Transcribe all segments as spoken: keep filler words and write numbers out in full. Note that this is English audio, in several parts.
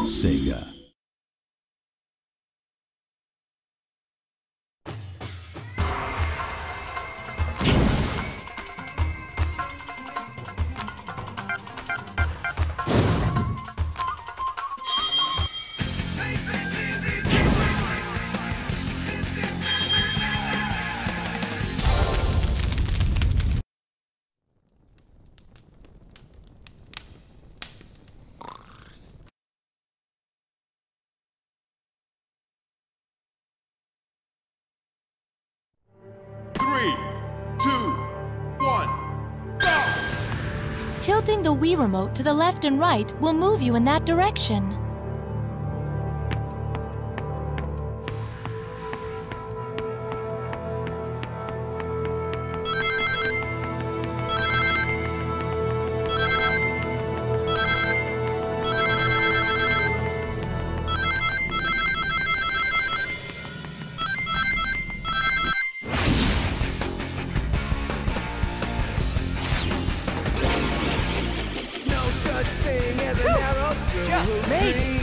Sega. Three, two, one, go! Tilting the Wii Remote to the left and right will move you in that direction. Just made it!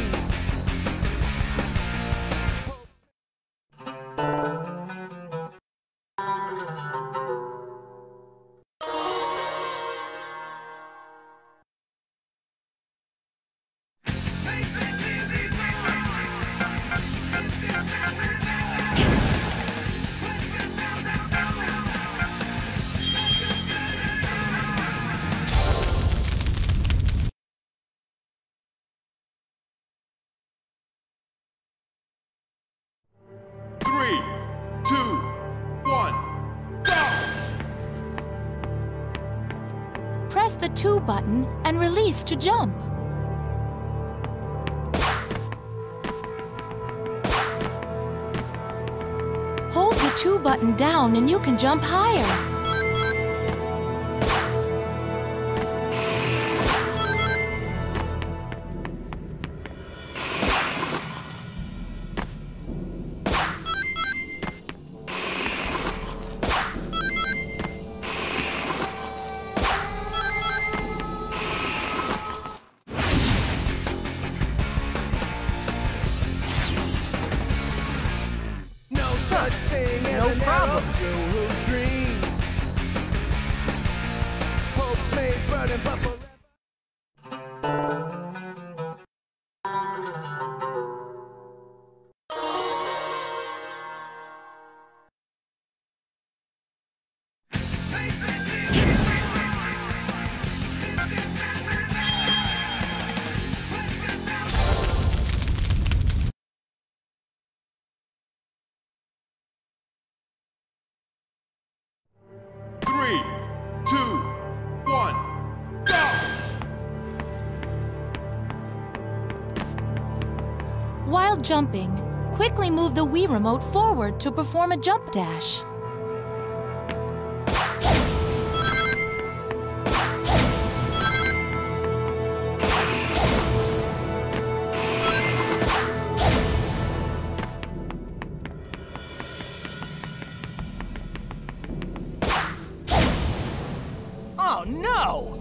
Three, two, one, go! Press the two button and release to jump. Hold the two button down and you can jump higher. No problem. Dreams. Hopes may burn but forever. Three, two, one, go! While jumping, quickly move the Wii Remote forward to perform a jump dash. Oh no!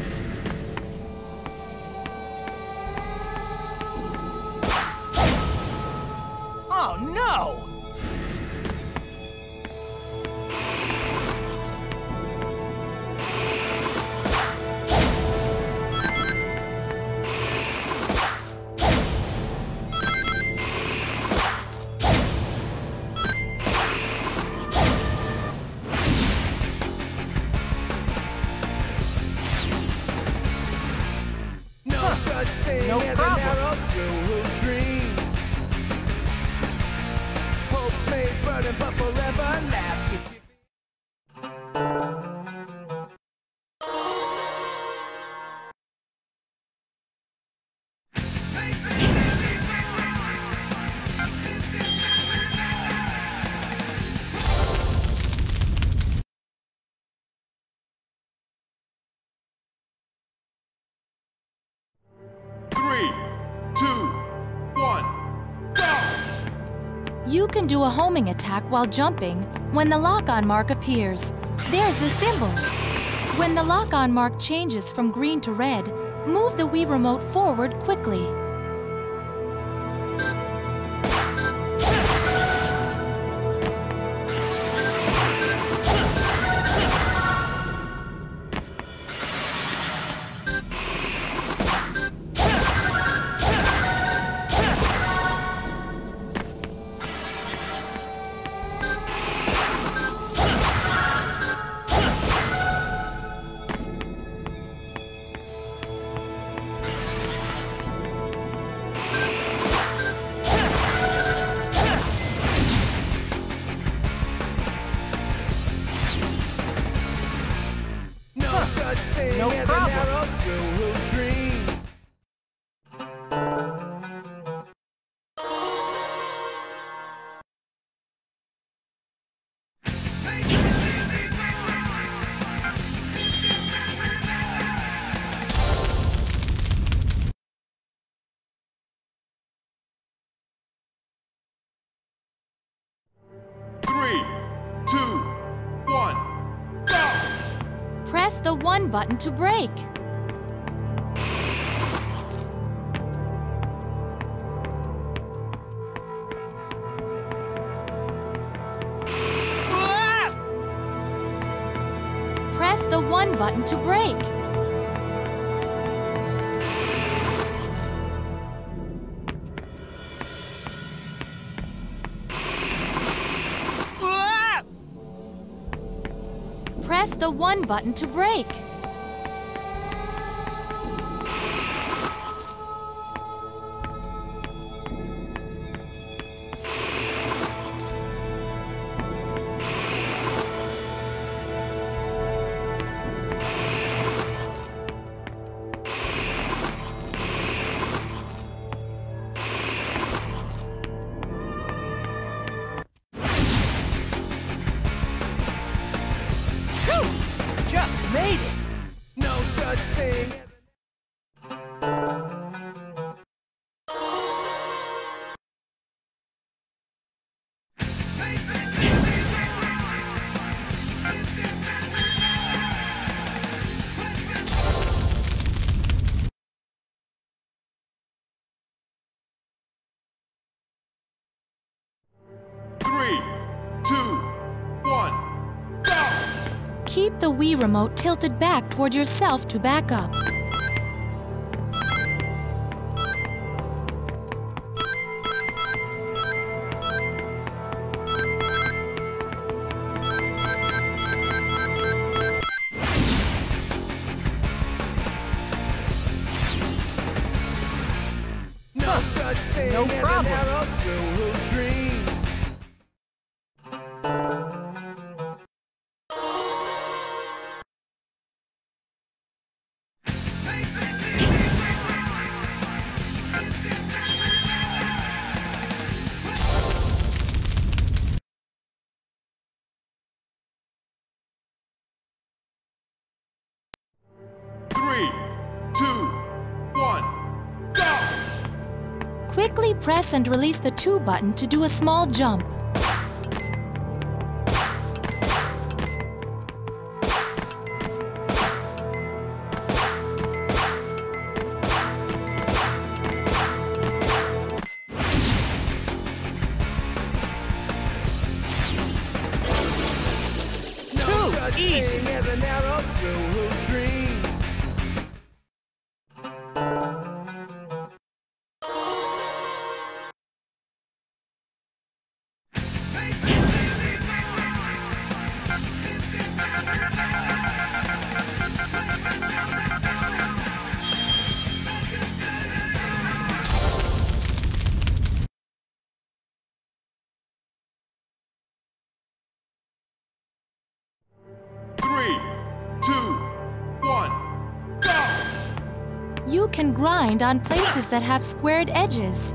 Oh no! No problem. Dreams. Hopes may burn but forever last. Three, two, one, go! You can do a homing attack while jumping when the lock-on mark appears. There's the symbol. When the lock-on mark changes from green to red, move the Wii Remote forward quickly. the one button to brake. Press the one button to brake. Press the one button to brake. Just made it! No such thing as Three, two, one, go! Keep the Wii remote tilted back toward yourself to back up. no such thing No as problem. an arrow through dreams. Three, two, one, go! Quickly press and release the two button to do a small jump. No Too such easy. thing as an arrow through dreams. Three, two, one, go! You can grind on places that have squared edges.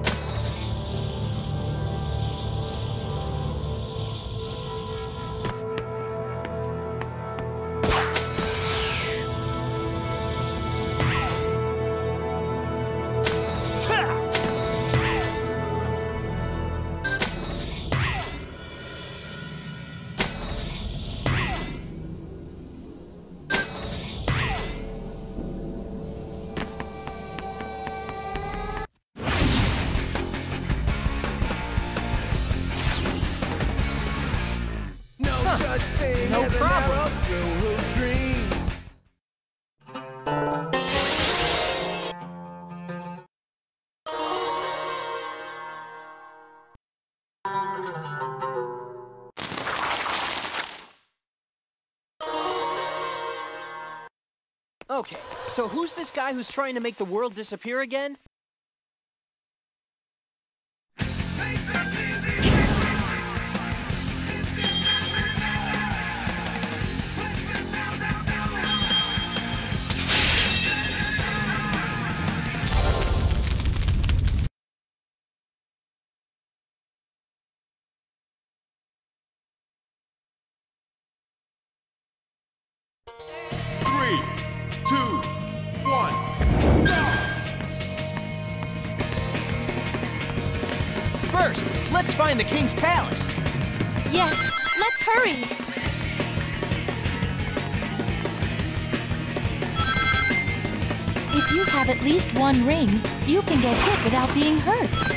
No such thing No as problem. an arrow through dreams. Okay, so who's this guy who's trying to make the world disappear again? Three, two, one, go! First, let's find the king's palace. Yes, let's hurry. If you have at least one ring, you can get hit without being hurt.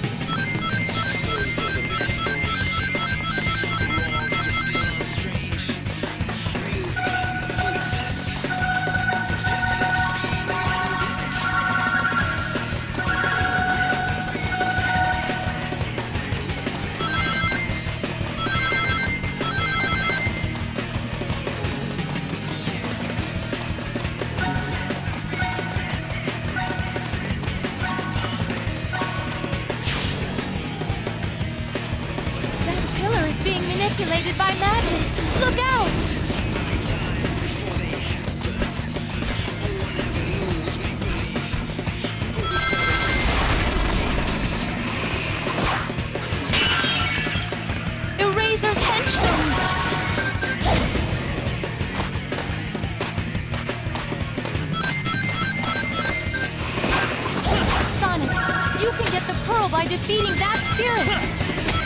Manipulated by magic! Look out! Eraser's henchman! Sonic, you can get the pearl by defeating that spirit!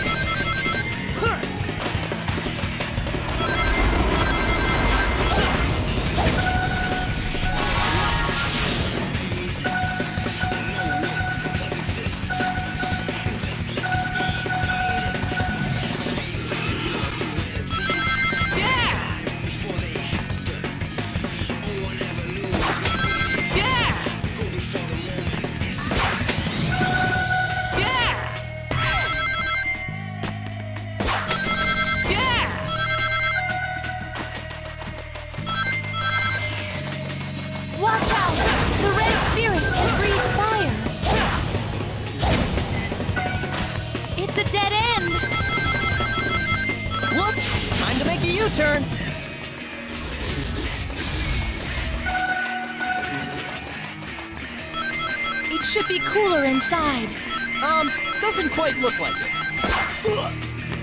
Watch out! The red spirits can breathe fire! It's a dead end! Whoops! Time to make a U-turn! It should be cooler inside. Um, doesn't quite look like it.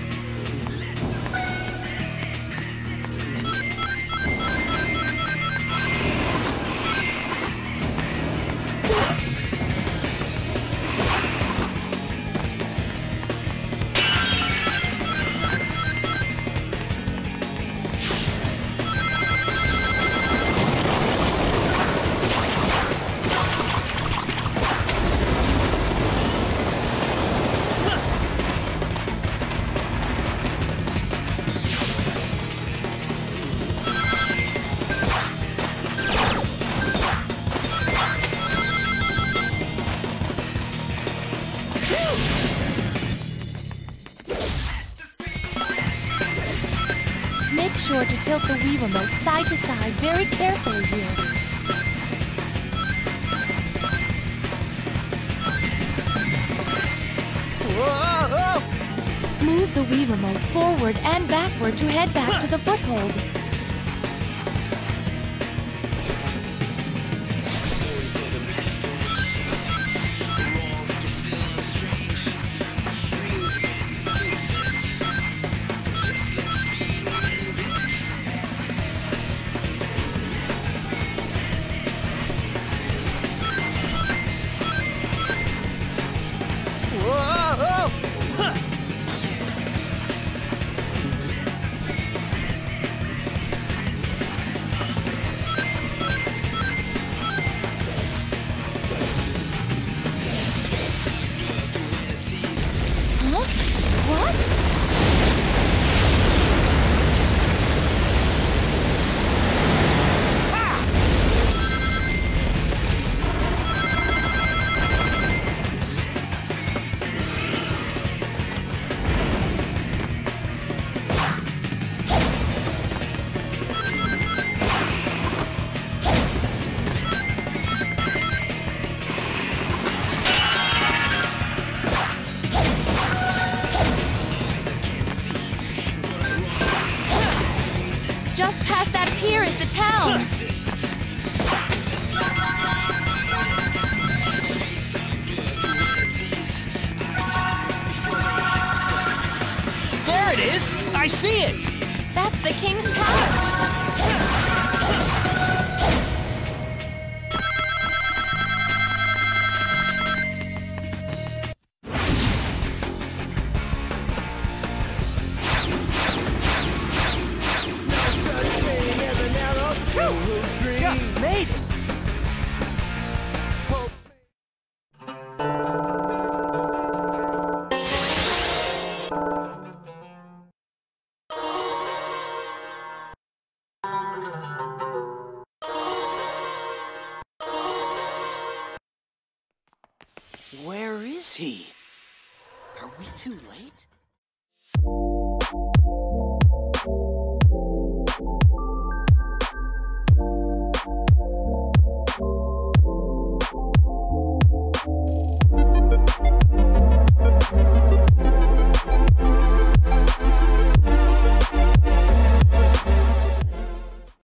Make sure to tilt the Wii remote side to side very carefully here. Whoa! Move the Wii remote forward and backward to head back to the foothold. Just past that pier is the town. There it is! I see it! That's the King's Palace. Just made it! Where is he? Are we too late?